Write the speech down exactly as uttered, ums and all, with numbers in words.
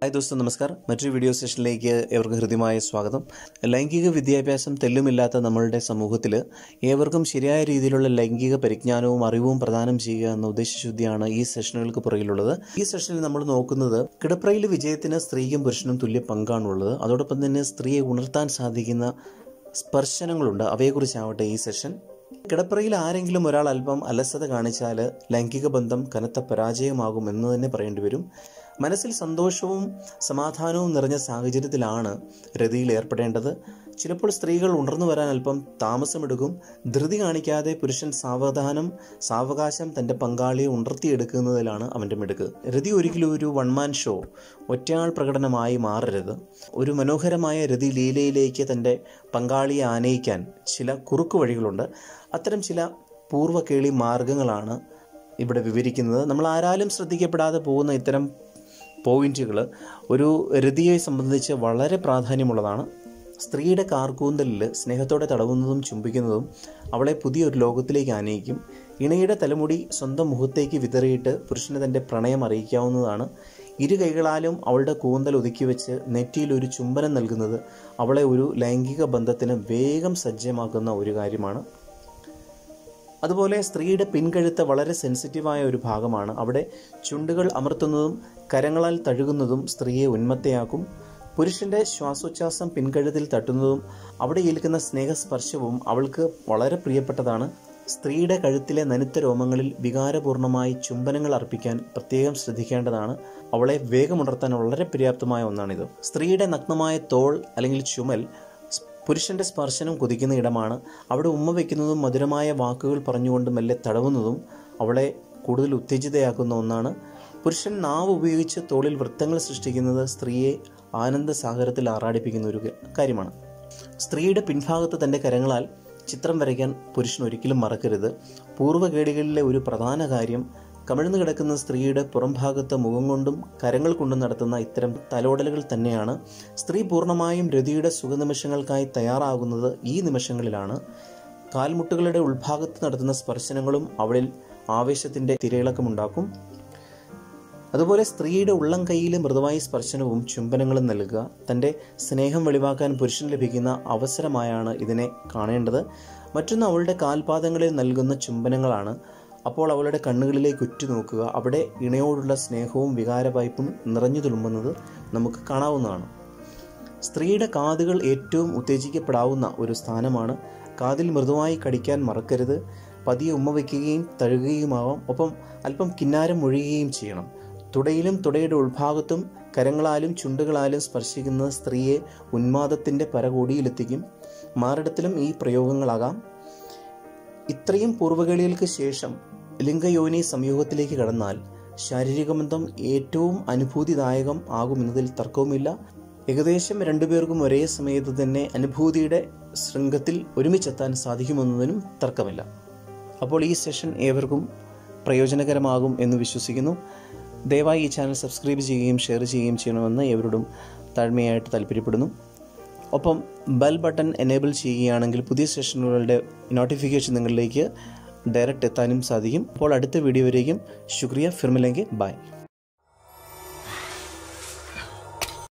Hi ദോസ്തോ, നമസ്കാരം. മറ്റൊരു video സെഷനിലേക്ക് ഏവർക്കും ഹൃദ്യമായ സ്വാഗതം. ലൈംഗിക വിദ്യാഭ്യാസം തെല്ലുമില്ലാത്ത നമ്മളുടെ സമൂഹത്തിൽ ഏവർക്കും ശരിയായ രീതിയിലുള്ള ലൈംഗിക പരിജ്ഞാനവും അറിവും പ്രദാനം ചെയ്യുക എന്ന ഉദ്ദേശശുദ്ധിയാണ് ഈ സെഷനുകൾക്ക് പുറകിലുള്ളത്. ഈ സെഷനിൽ നമ്മൾ നോക്കുന്നത് കിടപ്രയിൽ വിജയത്തിന് സ്ത്രീക്കും പുരുഷനും തുല്യ പങ്കാണുള്ളത്. അതോടൊപ്പം തന്നെ സ്ത്രീയെ ഉണർത്താൻ സാധിക്കുന്ന സ്പർശനങ്ങളുണ്ട്. അവയെക്കുറിച്ചാവട്ടെ ഈ സെഷൻ. കിടപ്പറയിൽ ആരെങ്കിലും ഒരാൾ അല്പം അലസത കാണിച്ചാൽ ലൈംഗിക ബന്ധം കനത്ത പരാജയമാകും എന്ന് തന്നെ പറയേണ്ടി വരും. മനസ്സിൽ സന്തോഷവും സമാധാനവും നിറഞ്ഞ സാഹചര്യത്തിലാണ് രതിയിൽ ഏർപ്പെടേണ്ടത്. ചിലപ്പോൾ സ്ത്രീകൾ ഉണർന്നു വരാൻ അല്പം താമസമെടുക്കും. ധൃതി കാണിക്കാതെ പുരുഷൻ സാവധാനം സാവകാശം തൻ്റെ പങ്കാളിയെ ഉണർത്തിയെടുക്കുന്നതിലാണ് അവൻ്റെ മിടുക്ക്. രതി ഒരിക്കലും ഒരു വൺമാൻ ഷോ, ഒറ്റയാൾ പ്രകടനമായി മാറരുത്. ഒരു മനോഹരമായ രതി ലീലയിലേക്ക് തൻ്റെ പങ്കാളിയെ ആനയിക്കാൻ ചില കുറുക്കു വഴികളുണ്ട്. അത്തരം ചില പൂർവ്വകേളി മാർഗങ്ങളാണ് ഇവിടെ വിവരിക്കുന്നത്. നമ്മൾ ആരാലും ശ്രദ്ധിക്കപ്പെടാതെ പോകുന്ന ഇത്തരം പോയിന്റുകൾ ഒരു രതിയെ സംബന്ധിച്ച് വളരെ പ്രാധാന്യമുള്ളതാണ്. സ്ത്രീയുടെ കാർക്കൂന്തലിൽ സ്നേഹത്തോടെ തടവുന്നതും ചുംബിക്കുന്നതും അവളെ പുതിയൊരു ലോകത്തിലേക്ക് ആനയിക്കും. ഇണയുടെ തലമുടി സ്വന്തം മുഖത്തേക്ക് വിതറിയിട്ട് പുരുഷന് തൻ്റെ പ്രണയം അറിയിക്കാവുന്നതാണ്. ഇരു കൈകളാലും അവളുടെ കൂന്തൽ ഒതുക്കി വെച്ച് നെറ്റിയിൽ ഒരു ചുംബനം നൽകുന്നത് അവളെ ഒരു ലൈംഗിക ബന്ധത്തിന് വേഗം സജ്ജമാക്കുന്ന ഒരു കാര്യമാണ്. അതുപോലെ സ്ത്രീയുടെ പിൻകഴുത്ത് വളരെ സെൻസിറ്റീവായ ഒരു ഭാഗമാണ്. അവിടെ ചുണ്ടുകൾ അമർത്തുന്നതും കരങ്ങളാൽ തഴുകുന്നതും സ്ത്രീയെ ഉന്മത്തയാക്കും. പുരുഷൻ്റെ ശ്വാസോച്ഛ്വാസം പിൻകഴുത്തിൽ തട്ടുന്നതും അവിടെ ഏൽക്കുന്ന സ്നേഹസ്പർശവും അവൾക്ക് വളരെ പ്രിയപ്പെട്ടതാണ്. സ്ത്രീയുടെ കഴുത്തിലെ നനുത്ത രോമങ്ങളിൽ വികാരപൂർണമായി ചുംബനങ്ങൾ അർപ്പിക്കാൻ പ്രത്യേകം ശ്രദ്ധിക്കേണ്ടതാണ്. അവളെ വേഗമുണർത്താൻ വളരെ പര്യാപ്തമായ ഒന്നാണിത്. സ്ത്രീയുടെ നഗ്നമായ തോൾ അല്ലെങ്കിൽ ചുമൽ പുരുഷൻ്റെ സ്പർശനം കൊതിക്കുന്ന ഇടമാണ്. അവിടെ ഉമ്മ വയ്ക്കുന്നതും മധുരമായ വാക്കുകൾ പറഞ്ഞുകൊണ്ട് മെല്ലെ തടവുന്നതും അവളെ കൂടുതൽ ഉത്തേജിതയാക്കുന്ന ഒന്നാണ്. പുരുഷൻ നാവ് ഉപയോഗിച്ച് തോളിൽ വൃത്തങ്ങൾ സൃഷ്ടിക്കുന്നത് സ്ത്രീയെ ആനന്ദസാഗരത്തിൽ ആറാടിപ്പിക്കുന്ന ഒരു കാര്യമാണ്. സ്ത്രീയുടെ പിൻഭാഗത്ത് തൻ്റെ കരങ്ങളാൽ ചിത്രം വരയ്ക്കാൻ പുരുഷൻ ഒരിക്കലും മറക്കരുത്. പൂർവ്വകേടികളിലെ ഒരു പ്രധാന കാര്യം കമിഴ്ന്നു കിടക്കുന്ന സ്ത്രീയുടെ പുറംഭാഗത്ത് മുഖം കൊണ്ടും കരങ്ങൾ കൊണ്ടും നടത്തുന്ന ഇത്തരം തലോടലുകൾ തന്നെയാണ്. സ്ത്രീ പൂർണ്ണമായും രതിയുടെ സുഖനിമിഷങ്ങൾക്കായി തയ്യാറാകുന്നത് ഈ നിമിഷങ്ങളിലാണ്. കാൽമുട്ടുകളുടെ ഉൾഭാഗത്ത് നടത്തുന്ന സ്പർശനങ്ങളും അവളിൽ ആവേശത്തിൻ്റെ തിരയിളക്കമുണ്ടാക്കും. അതുപോലെ സ്ത്രീയുടെ ഉള്ളം കൈയിലെ മൃദുവായ സ്പർശനവും ചുംബനങ്ങളും നൽകുക തൻ്റെ സ്നേഹം വെളിവാക്കാൻ പുരുഷൻ ലഭിക്കുന്ന അവസരമായാണ് ഇതിനെ കാണേണ്ടത്. മറ്റൊന്ന് അവളുടെ കാൽപാദങ്ങളിൽ നൽകുന്ന ചുംബനങ്ങളാണ്. അപ്പോൾ അവളുടെ കണ്ണുകളിലേക്ക് ഉറ്റുനോക്കുക. അവിടെ ഇണയോടുള്ള സ്നേഹവും വികാരവായ്പും നിറഞ്ഞു തുളുമ്പുന്നത് നമുക്ക് കാണാവുന്നതാണ്. സ്ത്രീയുടെ കാതുകൾ ഏറ്റവും ഉത്തേജിക്കപ്പെടാവുന്ന ഒരു സ്ഥാനമാണ്. കാതിൽ മൃദുവായി കടിക്കാൻ മറക്കരുത്. പതിയെ ഉമ്മ വയ്ക്കുകയും തഴുകുകയുമാവാം. ഒപ്പം അല്പം കിന്നാരം ഒഴുകുകയും ചെയ്യണം. തുടയിലും തുടയുടെ ഉൾഭാഗത്തും കരങ്ങളാലും ചുണ്ടുകളാലും സ്പർശിക്കുന്നത് സ്ത്രീയെ ഉന്മാദത്തിൻ്റെ പരകോടിയിലെത്തിക്കും. മാറിടത്തിലും ഈ പ്രയോഗങ്ങളാകാം. ഇത്രയും പൂർവ്വകളികൾക്ക് ശേഷം ലിംഗയോനി സംയോഗത്തിലേക്ക് കടന്നാൽ ശാരീരിക ബന്ധം ഏറ്റവും അനുഭൂതിദായകം ആകുമെന്നതിൽ തർക്കവുമില്ല. ഏകദേശം രണ്ടുപേർക്കും ഒരേ സമയത്ത് തന്നെ അനുഭൂതിയുടെ ശൃംഖത്തിൽ ഒരുമിച്ചെത്താൻ സാധിക്കുമെന്നതിനും തർക്കമില്ല. അപ്പോൾ ഈ സെഷൻ ഏവർക്കും പ്രയോജനകരമാകും എന്ന് വിശ്വസിക്കുന്നു. ദയവായി ഈ ചാനൽ സബ്സ്ക്രൈബ് ചെയ്യുകയും ഷെയർ ചെയ്യുകയും ചെയ്യണമെന്ന് ഏവരോടും താഴ്മയായിട്ട് താല്പര്യപ്പെടുന്നു. ഒപ്പം ബെൽ ബട്ടൺ എനേബിൾ ചെയ്യുകയാണെങ്കിൽ പുതിയ സെഷനുകളുടെ നോട്ടിഫിക്കേഷൻ നിങ്ങളിലേക്ക് ഡയറക്റ്റ് എത്താനും സാധിക്കും. അപ്പോൾ അടുത്ത വീഡിയോ വരേക്കും ശുക്രിയ. ഫിർ മിലേംഗെ. ബൈ.